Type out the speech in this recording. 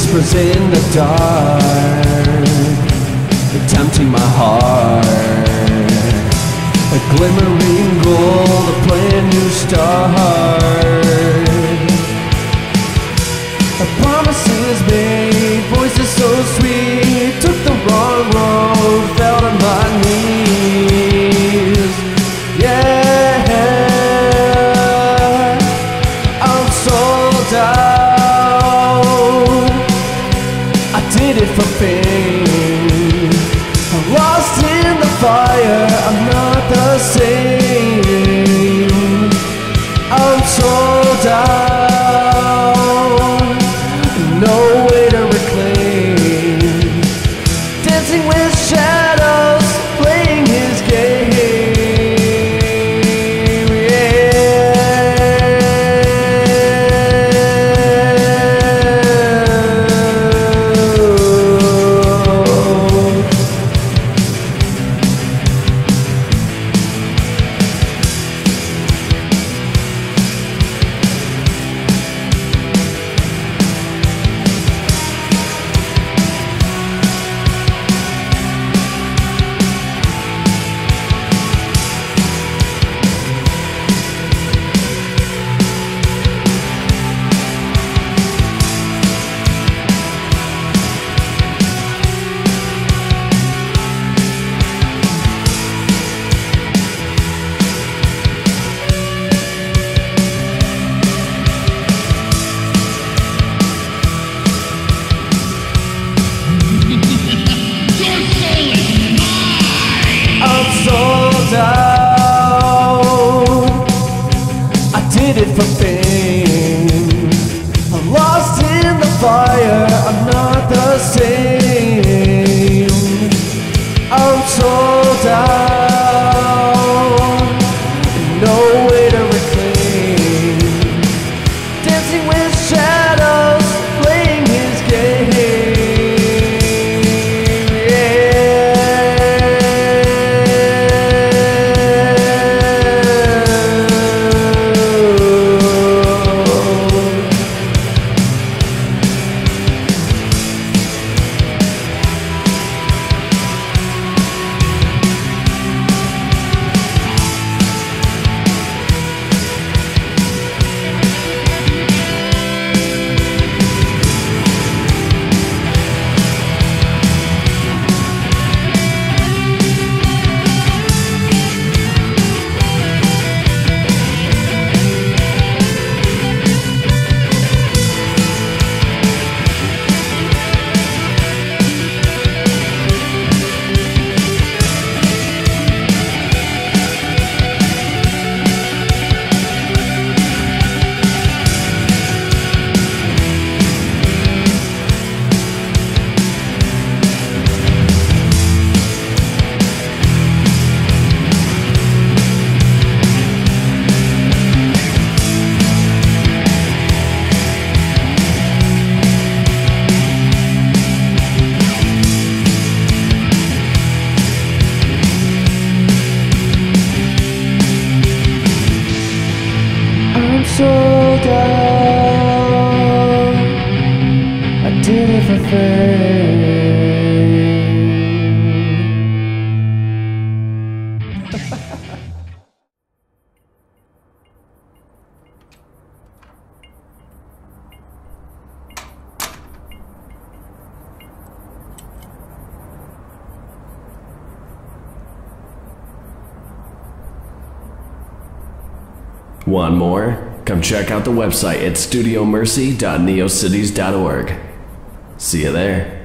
whispers in the dark, tempting my heart. A glimmering goal, a brand new start. Promises made, voices so sweet. Took the wrong road, fell to my knees. Yeah, I'm sold out. I did it for fame. I'm lost in the fire, I'm not the same. I'm sold out. No way to reclaim. Dancing with shadows, playing his game. I did it for fame. I'm lost in the fire, I'm not the same. I'm sold out, no way to reclaim. Dancing with shadows, playing his game. Sold out, I did it for fame. Want more? Come check out the website at studiomercy.neocities.org. See you there.